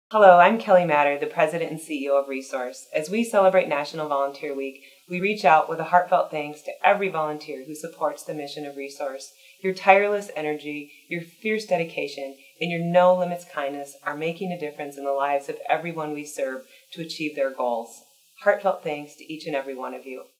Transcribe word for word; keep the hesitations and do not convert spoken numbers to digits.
Hello, I'm Kelly Matter, the President and C E O of Resource. As we celebrate National Volunteer Week, we reach out with a heartfelt thanks to every volunteer who supports the mission of Resource. Your tireless energy, your fierce dedication, and your no-limits kindness are making a difference in the lives of everyone we serve to achieve their goals. Heartfelt thanks to each and every one of you.